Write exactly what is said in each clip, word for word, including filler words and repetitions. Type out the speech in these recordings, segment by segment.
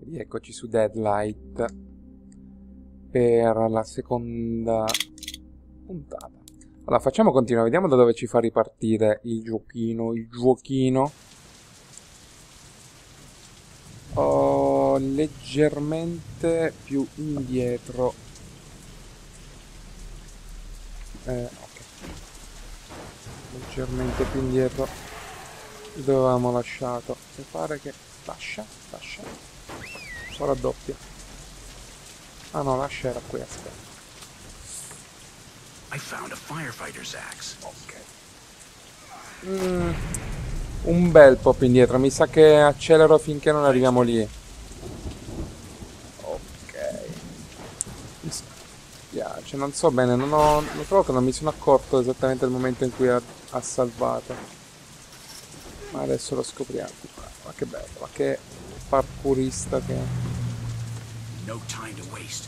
Eccoci su Deadlight per la seconda puntata. Allora, facciamo continuare, vediamo da dove ci fa ripartire il giochino, il giochino. Oh, leggermente più indietro. Eh, ok. Leggermente più indietro dove avevamo lasciato. Mi pare che... Lascia, lascia. Ora doppia. Ah no, lascia era qui, aspetta. I found a firefighter's axe. Ok. Mm, un bel po' più indietro. Mi sa che accelero finché non arriviamo lì. Ok. Mi spiace, non so bene. Non ho... L'altra volta non mi sono accorto esattamente il momento in cui ha, ha salvato. Ma adesso lo scopriamo. Ma che bello, ma che parkourista che è. No time to waste.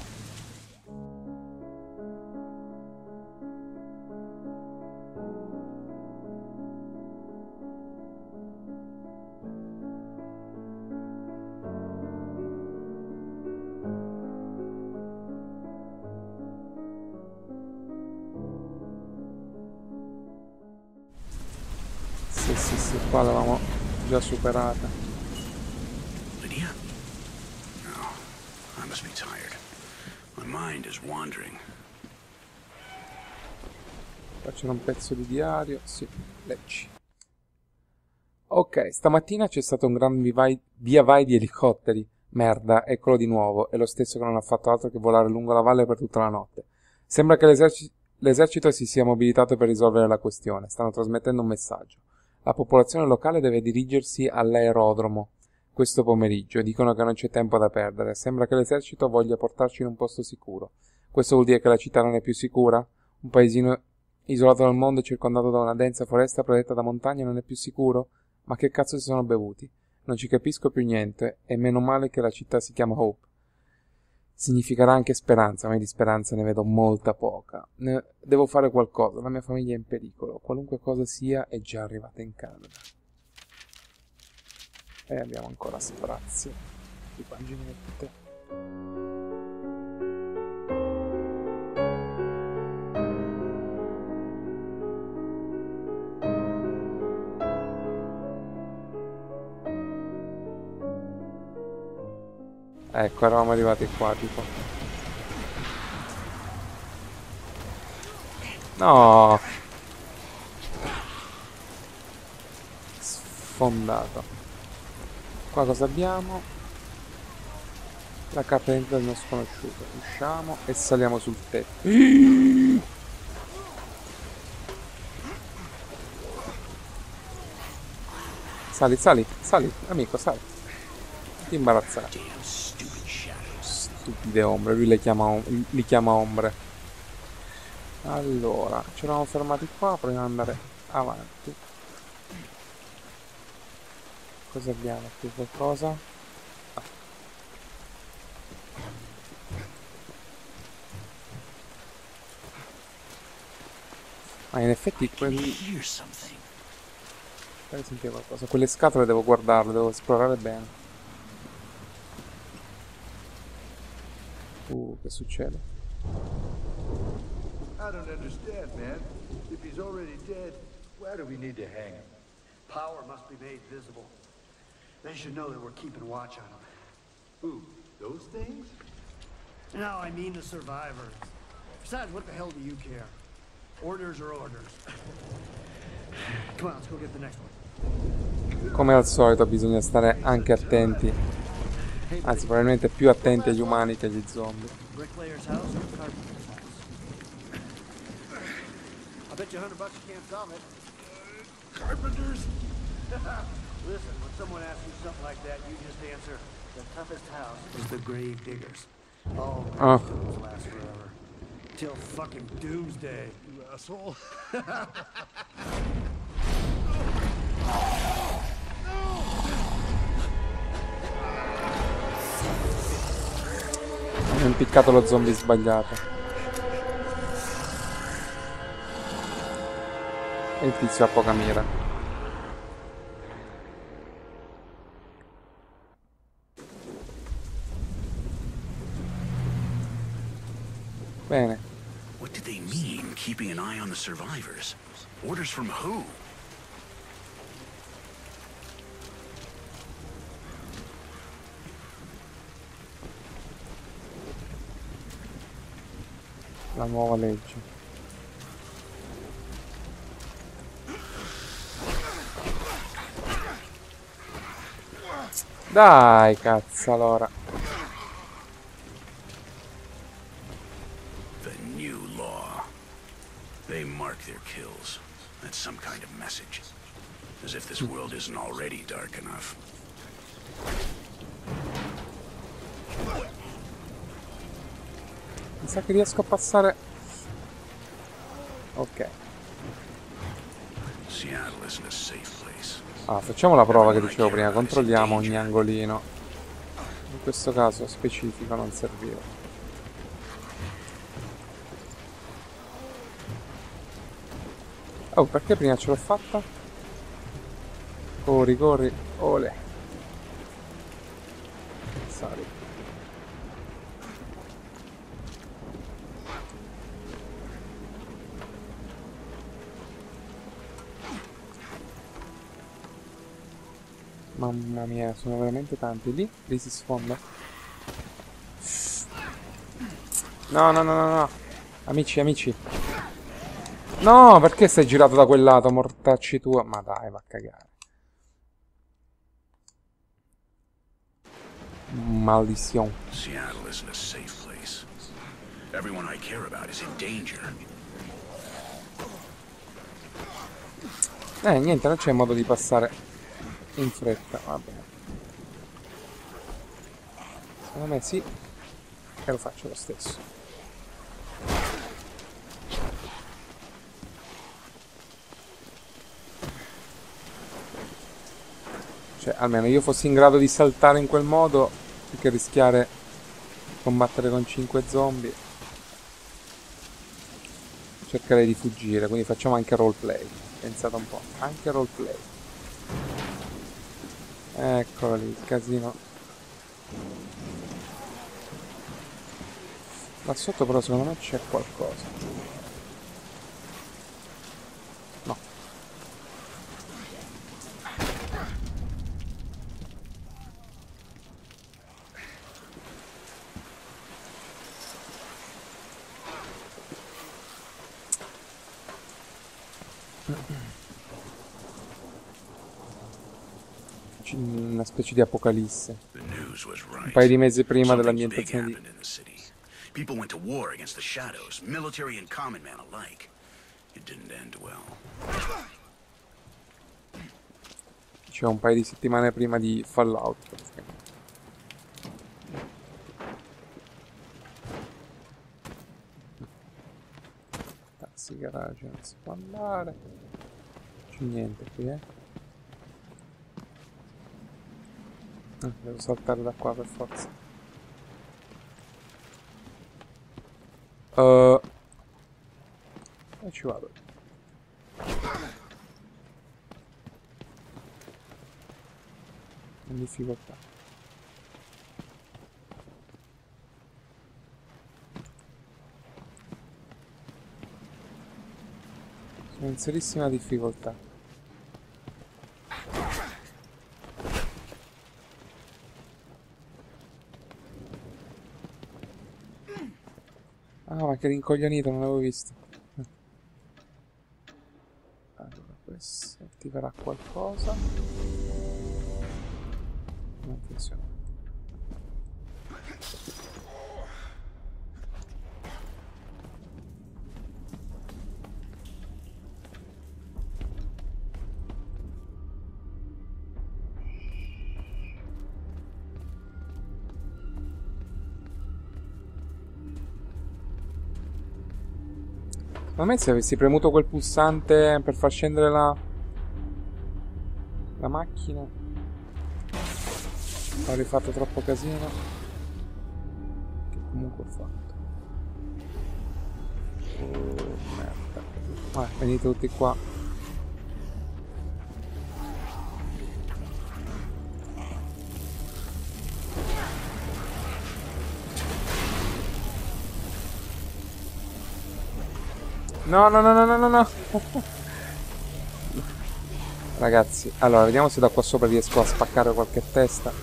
Sì, sì, sì, qua l'avevamo già superata. Lydia? No, I must be tired. My mind is wandering. Qua c'era un pezzo di diario. Sì, leggi. Ok, stamattina c'è stato un gran vivai, via vai di elicotteri. Merda, eccolo di nuovo. È lo stesso che non ha fatto altro che volare lungo la valle per tutta la notte. Sembra che l'eserci- l'esercito si sia mobilitato per risolvere la questione. Stanno trasmettendo un messaggio. La popolazione locale deve dirigersi all'aerodromo questo pomeriggio e dicono che non c'è tempo da perdere. Sembra che l'esercito voglia portarci in un posto sicuro. Questo vuol dire che la città non è più sicura? Un paesino isolato dal mondo e circondato da una densa foresta protetta da montagne non è più sicuro? Ma che cazzo si sono bevuti? Non ci capisco più niente, e meno male che la città si chiama Hope. Significherà anche speranza, ma io di speranza ne vedo molta poca. Ne devo fare qualcosa, la mia famiglia è in pericolo. Qualunque cosa sia, è già arrivata in Canada. E abbiamo ancora sprazio di paginette. Ecco, eravamo arrivati qua, tipo. No! Sfondato. Qua cosa abbiamo? La carta d'identità del nostro sconosciuto. Usciamo e saliamo sul tetto. Sali, sali, sali, amico, sali. Non ti imbarazzare. Damn stupid shadows. Stupide ombre, lui le chiama, om- li chiama ombre. Allora, ci eravamo fermati qua, proviamo ad andare avanti. Cosa abbiamo qui? Qualcosa? Ah. Ah, in effetti quelli... Here's something. Fai sentire qualcosa. Quelle scatole devo guardarle, devo esplorare bene. Uh, che succede? I don't understand, man. If he's already dead, why do we need to hang him? Power must be made visible. They should know that we're keeping watch on them. Who? Those things? No, I mean the survivors. Besides, what the hell do you care? Orders are orders. Come on, let's go get the next one. Come al solito bisogna stare anche attenti. Anzi, probabilmente più attenti agli umani che agli zombie. Bricklayer's house or carpenter's house? I bet you a hundred bucks you can't solve it. Carpenters? Listen, when someone asks you something like that, you just answer, the toughest house is the grave diggers. Oh, Oh. those last forever. Till fucking doomsday. You asshole. Ho impiccato lo zombie sbagliato. E il tizio ha poca mira. Bene. What did they mean, keeping an eye on the survivors? Orders from who? La nuova legge. Dai, cazzo, allora. The new law. They mark their kills. That's some kind of message. As if this world isn't already dark enough. Mi sa che riesco a passare. Ok. Seattle isn't a safe place. Ah, facciamo la prova che dicevo prima. Controlliamo ogni angolino. In questo caso specifico non serviva. Oh, perché prima ce l'ho fatta? Corri, corri. Ole. Sali. Mamma mia, sono veramente tanti. Lì? Lì si sfonda. No, no, no, no, no. Amici, amici. No, perché sei girato da quel lato, mortacci tua? Ma dai, va a cagare. Maldizione. Seattle isn't a safe place. Everyone I care about is in danger. Eh, niente, non c'è modo di passare in fretta. Va bene. Secondo me sì. E lo faccio lo stesso. Cioè, almeno io fossi in grado di saltare in quel modo, più che rischiare di combattere con cinque zombie, cercherei di fuggire, quindi facciamo anche roleplay. Pensate un po', anche roleplay. Eccolo lì, il casino. Là sotto però secondo me c'è qualcosa. No. Una specie di apocalisse. Un paio di mesi prima dell'ambientazione di... People went to war against the shadows, military and common man alike. It didn't end well. C'è un paio di settimane prima di Fallout. Taxi garage non si può andare. C'è niente qui, eh. Ah, devo saltare da qua per forza. Uh, e ci vado. In difficoltà. Sono in serissima difficoltà. Ah, ma che rincoglionito, non l'avevo visto. Allora, questo attiverà qualcosa. Non funziona. Secondo me se avessi premuto quel pulsante per far scendere la la macchina avrei fatto troppo casino, che comunque ho fatto. Oh merda. Ah, venite tutti qua. No, no, no, no, no, no, no. Ragazzi, allora, vediamo se da qua sopra riesco a spaccare qualche testa.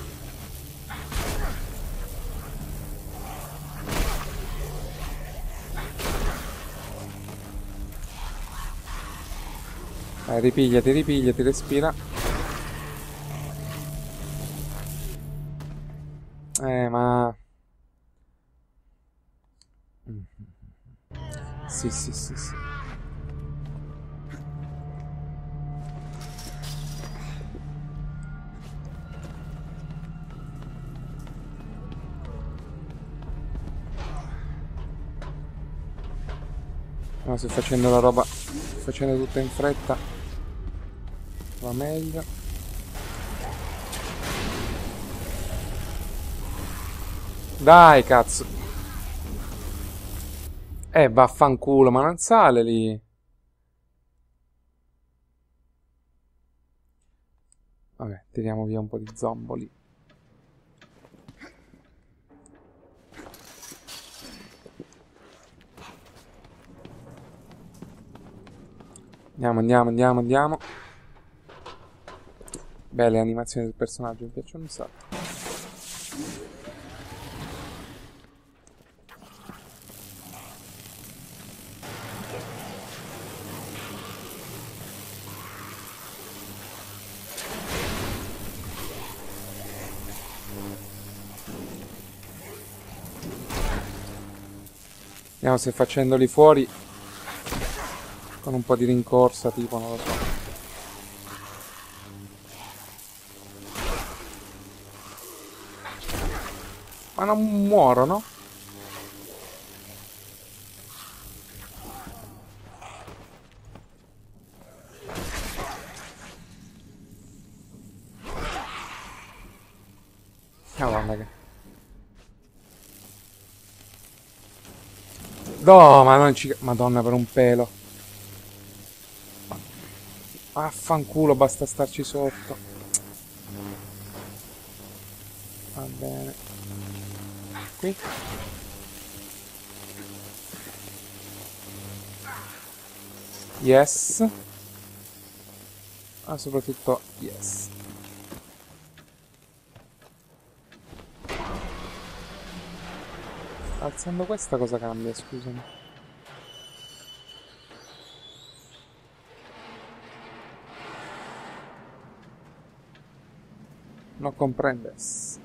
Dai, ripigliati, ripigliati, respira. Eh, ma... Sì, sì, sì, sì. No, sto facendo la roba... Sto facendo tutta in fretta. Va meglio. Dai, cazzo. Eh, vaffanculo, ma non sale lì. Vabbè, tiriamo via un po' di zomboli. Andiamo, andiamo, andiamo, andiamo. Beh, le animazioni del personaggio mi piacciono un sacco. Vediamo se facendoli fuori con un po' di rincorsa, tipo, non lo so. Ma non muorono? Madonna che... No, ma non ci... Madonna, per un pelo. Affanculo, basta starci sotto. Va bene. Qui. Yes. Ma soprattutto yes. Alzando questa cosa cambia, scusami. Non comprendes.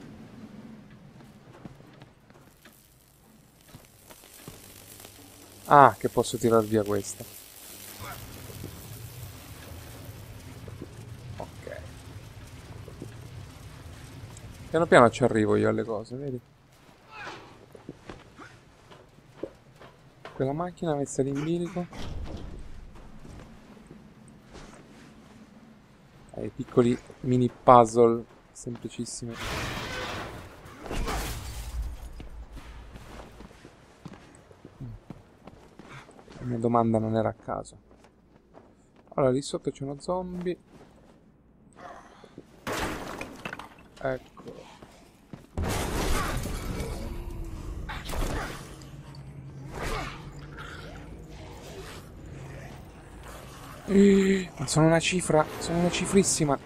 Ah, che posso tirar via questa. Ok. Piano piano ci arrivo io alle cose, vedi? Quella macchina messa in bilico. Eh, piccoli mini puzzle semplicissimi. La mia domanda non era a caso. Allora, lì sotto c'è uno zombie. Ecco. Eh, ma sono una cifra, sono una cifrissima.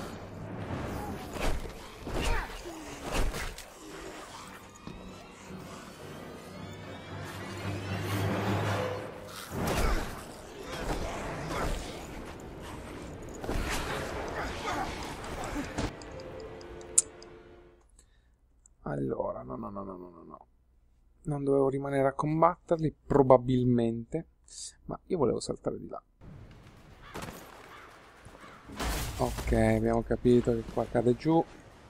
Allora, no, no, no, no, no, no. Non dovevo rimanere a combatterli, probabilmente. Ma io volevo saltare di là. Ok, abbiamo capito che qua cade giù.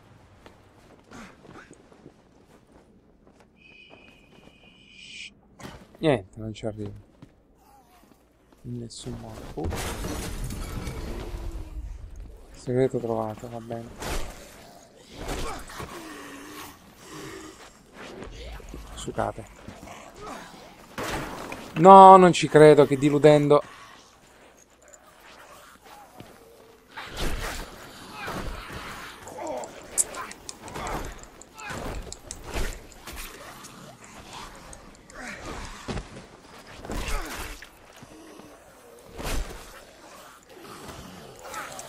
Niente, non ci arrivo. In nessun modo. Uh. Segreto trovato, va bene. Sucate. No, non ci credo, che diludendo.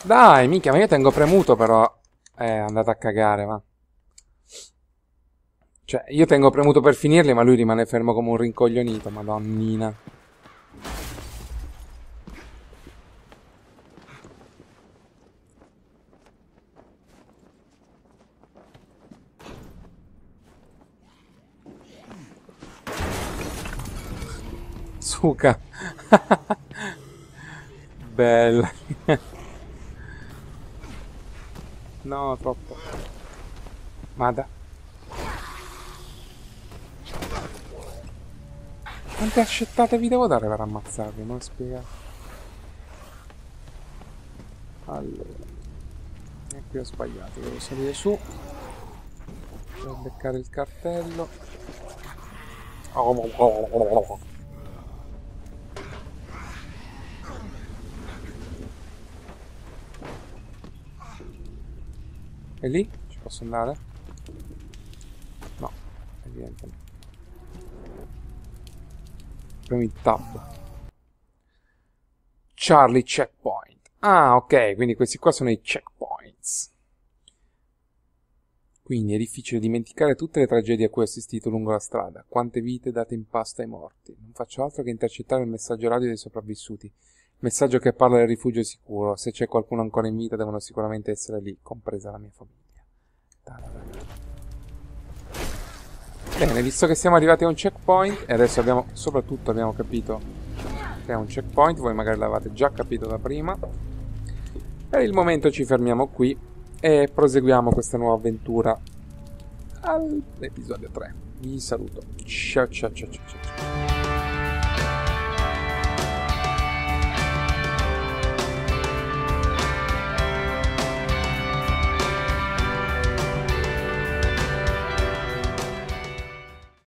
Dai, minchia, ma io tengo premuto però. È andata a cagare, va. Cioè, io tengo premuto per finirli, ma lui rimane fermo come un rincoglionito, madonnina. Suca. Bella. No, troppo. Mada. Quante ascettate vi devo dare per ammazzarvi? Non spiega. Allora. E qui ho sbagliato, devo salire su. Per beccare il cartello. E lì? Ci posso andare? No, evidentemente. Premi il tab. Charlie checkpoint. Ah, ok, quindi questi qua sono i checkpoints. Quindi è difficile dimenticare tutte le tragedie a cui ho assistito lungo la strada. Quante vite date in pasto ai morti. Non faccio altro che intercettare il messaggio radio dei sopravvissuti. Messaggio che parla del rifugio sicuro. Se c'è qualcuno ancora in vita devono sicuramente essere lì, compresa la mia famiglia. Bene, visto che siamo arrivati a un checkpoint e adesso abbiamo, soprattutto abbiamo capito che è un checkpoint, voi magari l'avete già capito da prima, per il momento ci fermiamo qui e proseguiamo questa nuova avventura all'episodio tre. Vi saluto. Ciao ciao ciao ciao.